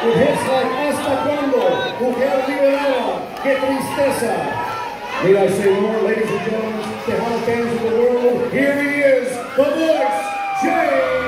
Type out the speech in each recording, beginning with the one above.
With hits like Hasta Cuando, Mujer Liberada, Que Tristeza. Need I say more, ladies and gentlemen, Tejano fans of the world? Here he is, the voice, Jay.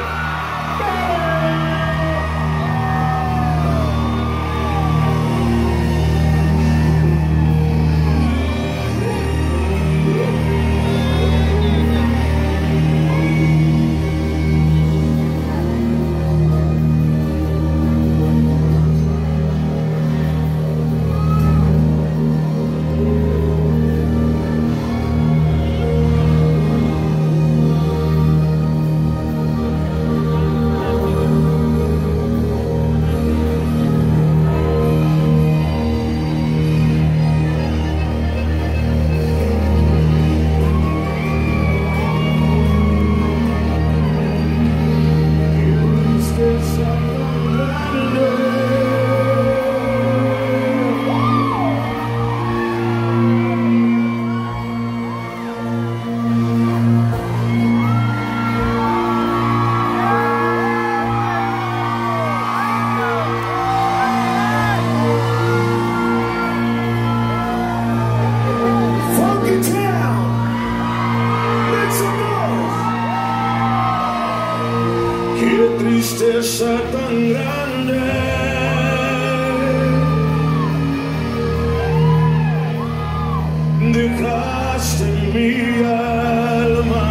Qué tristeza tan grande, dejaste en mi alma.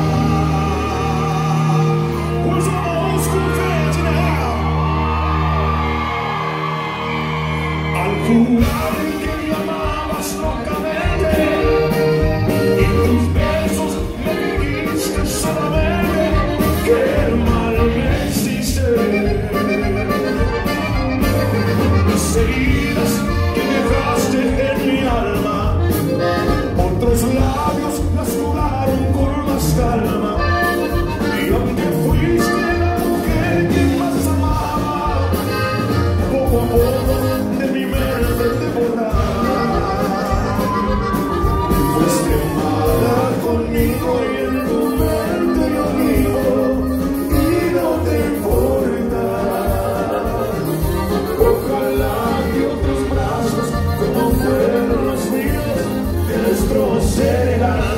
Was almost convinced now. Al jurar que me amabas locamente y tus besos me dijiste solamente que mal me hiciste. Las heridas que dejaste en mi alma, otros labios las curaron con más calma. Y aunque fuiste la mujer que más amaba, poco a poco de mi mente te borraba. Fuiste mala conmigo y en tu mente yo vivo y no te importa. Ojalá que otros brazos como fueron los míos te destrocen el alma.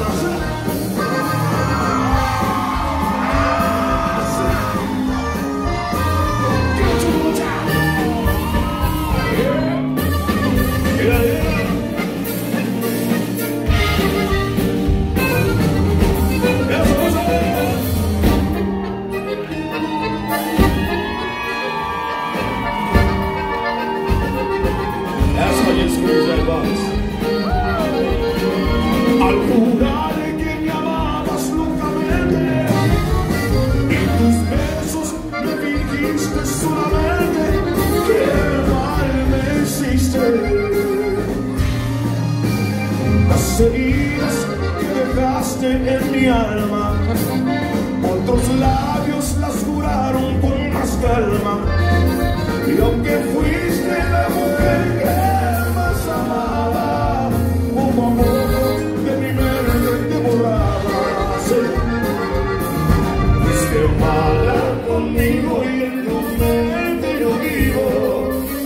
Al jurar que me amabas locamente y tus besos me dijiste solamente que mal me hiciste. Las heridas que dejaste en mi alma, otros labios las curaron con más calma. Y aunque fuiste la mujer que más amaba, poco a poco de mi mente te borraba. Fuiste mala conmigo y en tu mente yo vivo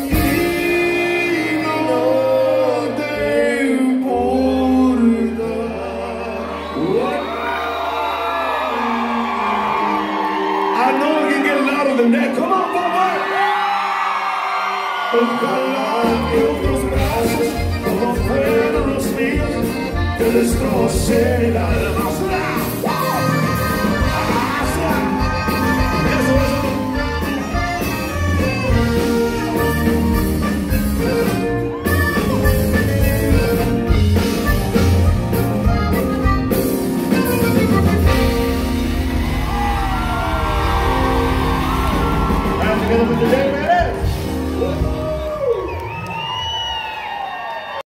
y no te importa. I know you can get louder than that. Come on, Papa. Ojalá que otros brazos como fueron los míos te destrocen el alma.